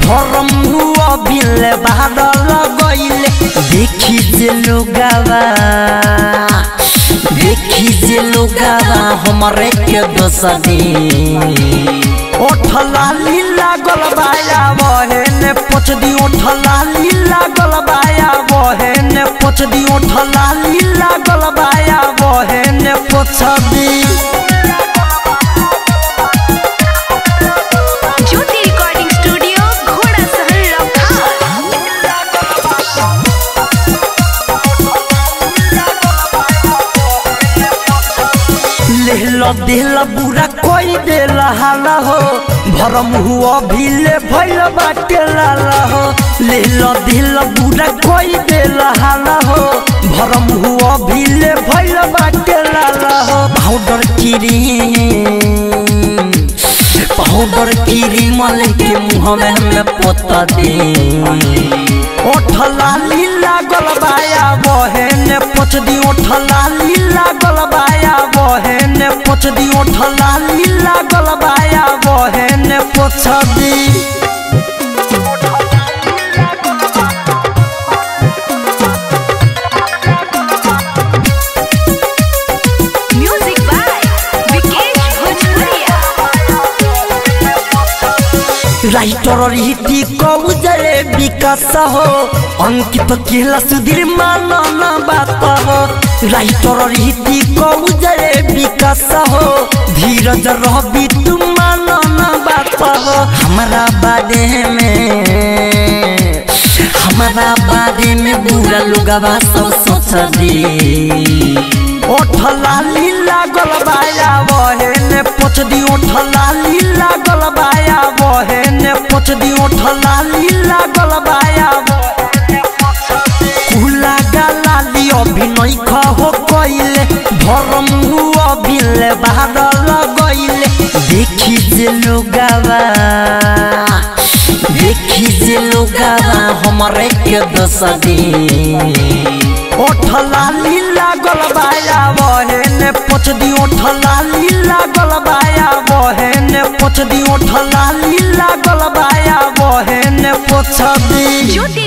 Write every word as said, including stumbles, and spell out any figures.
भरम हुआ बिल बादल गइले देखी जे लोगावा देखी जे लोगावा हमरे के दोसदी ओठला लीला गलबाया बहन पोछ दी ओठला लीला गलबाया बहन पोछ दी ओठला लीला गलबाया बहन पोछ दी ज्योति रिकॉर्डिंग स्टूडियो घोड़ा सहन लखा लेहला देहला बुरा कोई देला हाला हो भरम हुआ भीले भइल बाटे लाला हो लेहला देहला बुरा कोई देला हाला हो भरम हुआ भीले भइल बाटे लाला हो पाउडर क्रीम पाउडर क्रीम लेके मुंह में हमें पोता दे ओठला लीला गलबाया बहन पोछ दी ओठला लीला गलबाया बहन पोछ दी ओठला लीला गलबाया बहन पोछ दी म्यूजिक बाय विकेश भोजपुरिया राइटर रीति कौजरे विकास हो अंकित केला सुधीर मानन बात हो राइटर रीति कौजरे विकास हो धीरज रवि तुम मानन बात हो हमारा बारे में हमारा बारे में बुरा लोगवा सब सोच दी ओठला लीला गलबाया बहन पोछ दी ओठला लीला गलबाया बहन पोछ दी ओठला लीला गलबाया कुला गालाली अभिनय खहो कइले भरम हुआ बिल बादल गइले देखी जे लोगावा देखी जे लोगावा हमरे के दोसदी ओठला लीला गलबाया बहन पोछ दी ओठला लीला गलबाया बहन पोछ दी ओठला लीला गलबाया बहन पोछ दी।